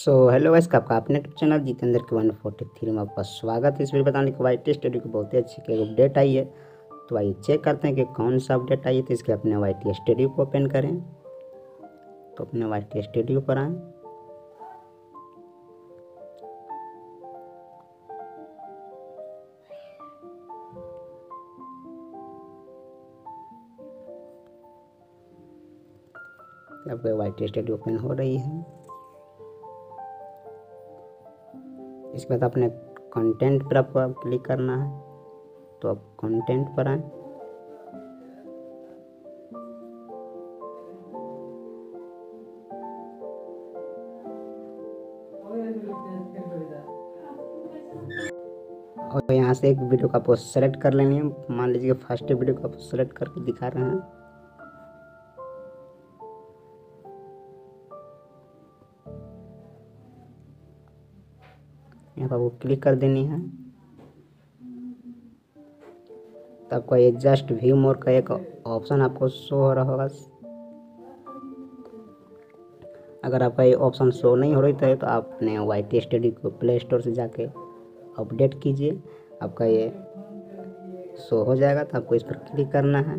Hello guys, आपका अपने YouTube channel Jitendra के 143 में आपका स्वागत है। इस वीडियो बताने के वाई टी स्टूडियो की बहुत ही अच्छी एक अपडेट आई है। तो आइए चेक करते हैं कि कौन सा अपडेट आई है। तो इसके अपने वाई टी स्टूडियो को ओपन करें। तो अपने वाई टी स्टूडियो पर आएँ। आपको वाई टी स्टूडियो ओपन हो रही है। इसके बाद अपने कंटेंट पर आपको क्लिक करना है। तो आप कंटेंट पर आएँ। और यहाँ से एक वीडियो को आपको सेलेक्ट कर लेनी है। मान लीजिए फर्स्ट वीडियो को आप सेलेक्ट करके दिखा रहे हैं। यहाँ पर आपको क्लिक कर देनी है। तो आपको ये जस्ट व्यू मोर का एक ऑप्शन आपको शो हो रहा होगा। अगर आपका ये ऑप्शन शो नहीं हो रही तो आप अपने वाई टी स्टूडियो को प्ले स्टोर से जाके अपडेट कीजिए। आपका ये शो हो जाएगा। तो आपको इस पर क्लिक करना है।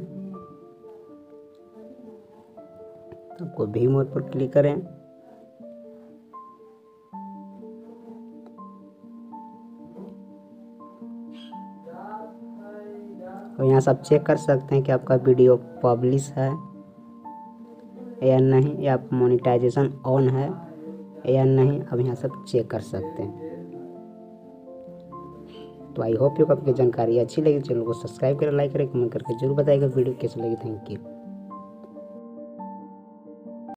तो आपको व्यू मोर पर क्लिक करें। और यहाँ से आप चेक कर सकते हैं कि आपका वीडियो पब्लिश है या नहीं, या मोनेटाइजेशन ऑन है या नहीं। अब यहाँ सब चेक कर सकते हैं। तो आई होप यू आपकी जानकारी अच्छी लगी। चैनल को सब्सक्राइब करें, लाइक करें, कमेंट करके जरूर बताइएगा वीडियो कैसी लगी। Thank you.